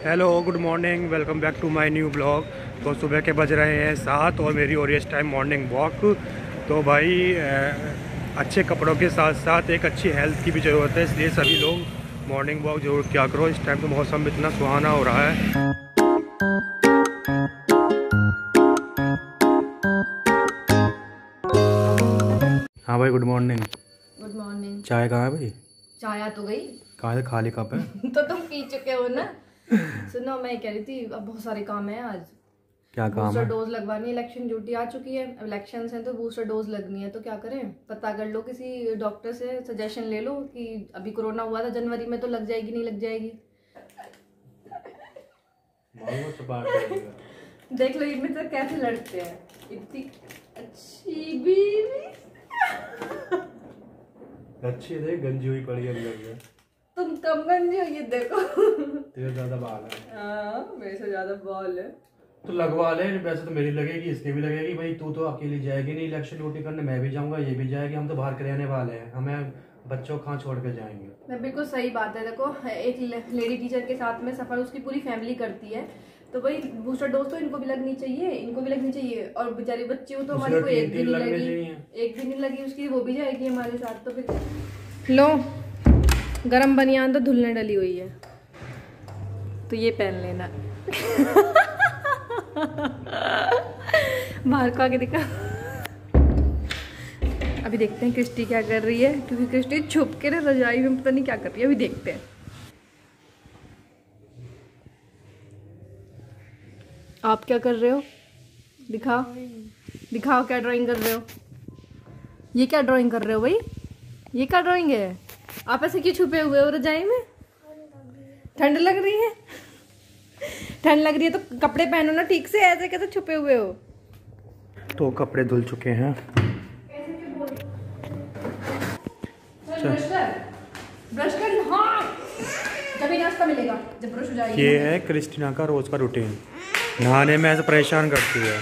Hello good morning, welcome back to my new blog. तो सुबह के बज रहे हैं 7 और मेरी हो रही है इस टाइम मॉर्निंग वॉक। तो भाई अच्छे कपड़ों के साथ साथ एक अच्छी हेल्थ की भी ज़रूरत है, इसलिए सभी लोग मॉर्निंग वॉक जरूर किया करो। इस टाइम तो मौसम इतना सुहाना हो रहा है। हाँ भाई, गुड मॉर्निंग। Good morning. चाय कहाँ है भाई? चाय तो गई। कहाँ से? खाली कप है। तो तुम पी चुके हो ना। सुनो, मैं कह रही थी अब बहुत सारे काम है आज। क्या काम बूस्टर है? डोज लगवानी है, इलेक्शन ड्यूटी आ चुकी है, इलेक्शन है तो बूस्टर डोज लगनी है। तो क्या करें, पता कर लो, किसी डॉक्टर से सजेशन ले लो कि अभी कोरोना हुआ था जनवरी में, तो लग जाएगी नहीं लग जाएगी। देख लो इनमें तो कैसे लड़ते हैं। इतनी अच्छी बीवी अच्छी है, गंजी हुई पड़ी है। तुम कम गंजी हो, ये देखो। तेरे ज्यादा बाल है। हाँ, मेरे से ज्यादा बाल है। तो लगवा ले, वैसे तो मेरी लगेगी, इसकी भी लगेगी। भाई तू तो अकेली जाएगी नहीं इलेक्शन ड्यूटी करने, मैं भी जाऊंगा, ये भी जाएगी। हम तो बाहर के रहने वाले हैं, हमें बच्चों कहाँ छोड़ के जाएंगे। मैं बिल्कुल सही बात है। देखो, एक लेडी टीचर के साथ में सफर उसकी पूरी फैमिली करती है, तो भाई बूस्टर डोज तो इनको भी लगनी चाहिए, इनको भी लगनी चाहिए। और बेचारी बच्ची हो तो हमारी को एक दिन नहीं लगी, उसकी वो भी जाएगी हमारे साथ। तो फिर लो, गरम बनियान तो धुलने डली हुई है, तो ये पहन लेना। बाहर को आके दिखा। अभी देखते हैं क्रिस्टी क्या कर रही है, क्योंकि क्रिस्टी छुप के ना रजाई में पता नहीं क्या कर रही है। अभी देखते हैं। आप क्या कर रहे हो? दिखाओ दिखाओ, क्या ड्राइंग कर रहे हो? ये क्या ड्राइंग कर रहे हो भाई? ये क्या ड्राइंग है? आप ऐसे क्यों छुपे हुए हो रजाई में? ठंड लग रही है? ठंड लग रही है तो कपड़े पहनो ना ठीक से, ऐसे कैसे छुपे हुए हो? तो कपड़े धुल चुके हैं। ब्रश कर, हाँ, तभी नाश्ता मिलेगा जब ब्रश हो जाएगी। ये है क्रिस्टीना का रोज का रूटीन, नहाने में ऐसे परेशान करती है।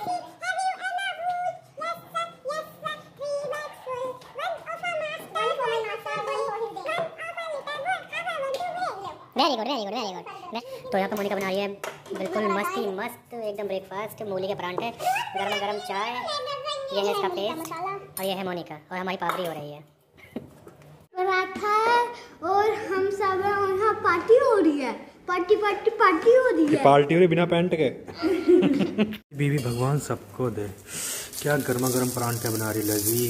Very good very good very good. तो यहाँ पे मोनिका बना रही है बिल्कुल मस्त ही मस्त एकदम ब्रेकफास्ट, मूली के परांठे, गर्मा गर्म चाय, ये है इसका पेस्ट, और ये है मोनिका, और हमारी पापड़ी हो रही है। पराठा है और हम सब यहाँ पार्टी हो रही है, पार्टी पार्टी पार्टी हो रही है। पार्टी हो रही बिना पैंट के। बीवी भगवान सबको दे। क्या गर्मा गर्म परांठे बना रही लगी।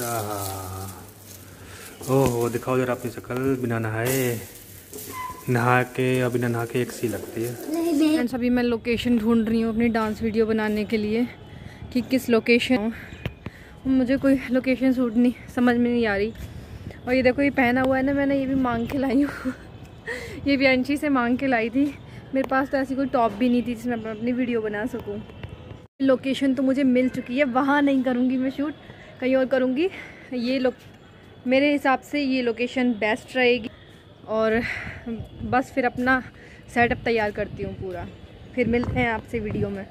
ओहो, दिखाओ जरा अपनी शक्ल बिना नहाए। नहा के अभी नहा के एक सी लगती है। अभी मैं लोकेशन ढूंढ रही हूँ अपनी डांस वीडियो बनाने के लिए, कि किस लोकेशन। मुझे कोई लोकेशन सूट नहीं समझ में नहीं आ रही। और ये देखो, ये पहना हुआ है ना, मैंने ये भी मांग के लाई हूँ। ये भी अंशी से मांग के लाई थी। मेरे पास तो ऐसी कोई टॉप भी नहीं थी जिसमें मैं अपनी वीडियो बना सकूँ। लोकेशन तो मुझे मिल चुकी है, वहाँ नहीं करूँगी मैं शूट, कहीं और करूँगी। ये मेरे हिसाब से ये लोकेशन बेस्ट रहेगी। और बस फिर अपना सेटअप तैयार करती हूँ पूरा, फिर मिलते हैं आपसे वीडियो में।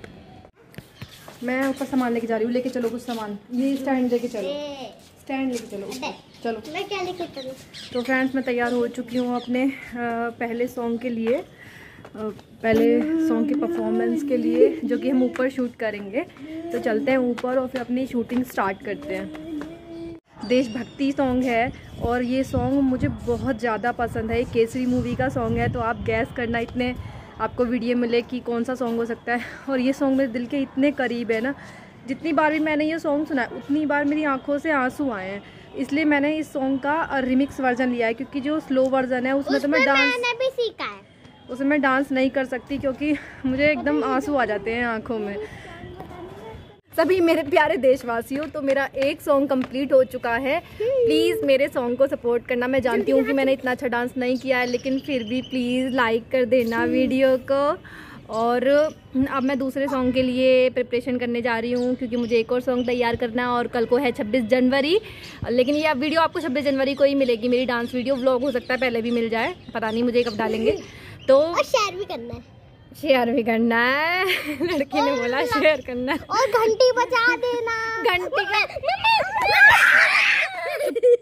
मैं ऊपर सामान लेके जा रही हूँ, लेके चलो कुछ सामान। ये स्टैंड लेके चलो, स्टैंड लेके चलो, चलो। मैं क्या लेके चलूं? तो फ्रेंड्स, मैं तैयार हो चुकी हूँ अपने पहले सॉन्ग के लिए, पहले सॉन्ग के परफॉर्मेंस के लिए, जो कि हम ऊपर शूट करेंगे। तो चलते हैं ऊपर और फिर अपनी शूटिंग स्टार्ट करते हैं। देशभक्ति सॉन्ग है और ये सॉन्ग मुझे बहुत ज़्यादा पसंद है। ये केसरी मूवी का सॉन्ग है, तो आप गैस करना इतने आपको वीडियो मिले कि कौन सा सॉन्ग हो सकता है। और ये सॉन्ग मेरे दिल के इतने करीब है ना, जितनी बार भी मैंने ये सॉन्ग सुना है उतनी बार मेरी आंखों से आंसू आए हैं। इसलिए मैंने इस सॉन्ग का रिमिक्स वर्जन लिया है, क्योंकि जो स्लो वर्जन है उसमें तो मैं डांस भी सीखा है, उसमें मैं डांस नहीं कर सकती, क्योंकि मुझे एकदम आंसू आ जाते हैं आंखों में। सभी मेरे प्यारे देशवासियों, तो मेरा एक सॉन्ग कंप्लीट हो चुका है। प्लीज़ मेरे सॉन्ग को सपोर्ट करना। मैं जानती हूँ कि मैंने इतना अच्छा डांस नहीं किया है, लेकिन फिर भी प्लीज़ लाइक कर देना वीडियो को। और अब मैं दूसरे सॉन्ग के लिए प्रिपरेशन करने जा रही हूँ, क्योंकि मुझे एक और सॉन्ग तैयार करना है, और कल को है 26 जनवरी। लेकिन ये वीडियो आपको 26 जनवरी को ही मिलेगी, मेरी डांस वीडियो। व्लॉग हो सकता है पहले भी मिल जाए, पता नहीं मुझे कब डालेंगे। तो और शेयर भी करना है, शेयर भी करना है। लड़की ने बोला शेयर करना है, और घंटी बजा देना। घंटी का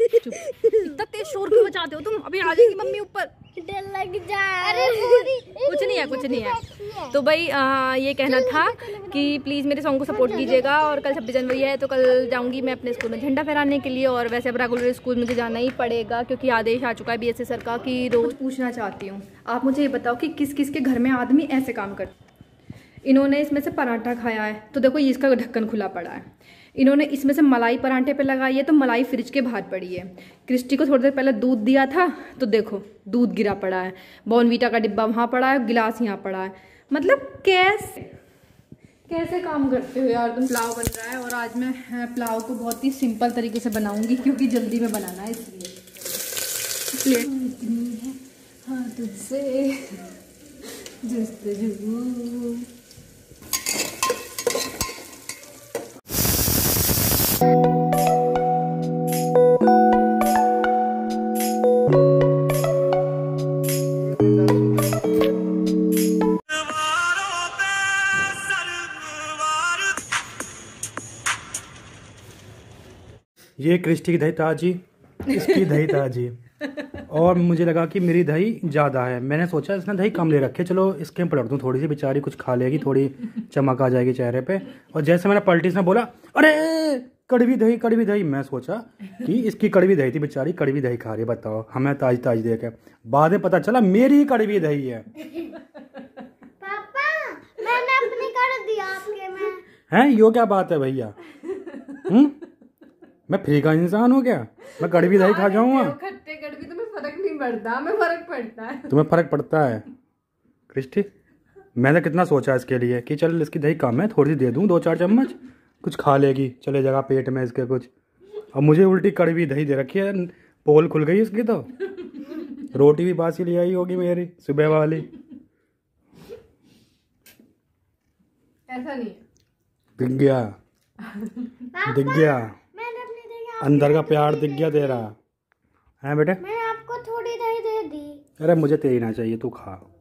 इतना तेज शोर क्यों मचाते हो तुम? अभी आ जाएगी मम्मी ऊपर। डर लग जाए। अरे है, कुछ नहीं है। तो भाई ये कहना था कि प्लीज़ मेरे सॉन्ग को सपोर्ट कीजिएगा। और कल 26 जनवरी है तो कल जाऊंगी मैं अपने स्कूल में झंडा फहराने के लिए। और वैसे अब रेगुलर स्कूल मुझे जाना ही पड़ेगा क्योंकि आदेश आ चुका है BSS सर का कि रोज़। पूछना चाहती हूँ, आप मुझे ये बताओ कि किस किस के घर में आदमी ऐसे काम करते। इन्होंने इसमें से पराठा खाया है तो देखो ये इसका ढक्कन खुला पड़ा है। इन्होंने इसमें से मलाई पराठे पे लगाई है तो मलाई फ्रिज के बाहर पड़ी है। क्रिस्टी को थोड़ी देर पहले दूध दिया था तो देखो दूध गिरा पड़ा है। बॉर्नवीटा का डिब्बा वहाँ पड़ा है, गिलास यहाँ पड़ा है। मतलब कैसे काम करते हो यार तुम। पुलाव बन रहा है और आज मैं पुलाव को बहुत ही सिंपल तरीके से बनाऊंगी क्योंकि जल्दी में बनाना है इसलिए। हाँ तुझसे जस्तजू। ये क्रिस्टी की दही ताजी, इसकी दही ताजी। और मुझे लगा कि मेरी दही ज़्यादा है। मैंने सोचा इसने दही कम ले रखे, चलो इसके में पलट दूँ थोड़ी सी, बेचारी कुछ खा लेगी, थोड़ी चमक आ जाएगी चेहरे पे। और जैसे मैंने पलटी से बोला अरे कड़वी दही, मैं सोचा कि इसकी कड़वी दही थी, बेचारी कड़वी दही खा रही है। बताओ हमें ताजी दे के, बाद में पता चला मेरी कड़वी दही है। पापा मैंने अपनी कर दिया आपके में। हैं यो क्या बात है भैया? मैं फ्री का इंसान हूँ क्या? मैं कड़वी दही खा जाऊंगा? खट्टे कड़वी तुम्हें फर्क नहीं पड़ता, हमें फर्क पड़ता है। तुम्हें फर्क पड़ता है क्रिस्टी? मैंने कितना सोचा इसके लिए कि चल इसकी दही कम है, थोड़ी सी दे दूँ 2-4 चम्मच, कुछ खा लेगी, चले जाएगा पेट में इसके कुछ। अब मुझे उल्टी कड़वी दही दे रखी है, पोल खुल गई इसकी। तो रोटी भी बासी ले आई होगी मेरी सुबह वाली। ऐसा नहीं है। दिख गया अंदर का प्यार दिख गया तेरा है बेटे। मैंने आपको थोड़ी दही दे दी। अरे मुझे तेरी ना चाहिए, तू खा।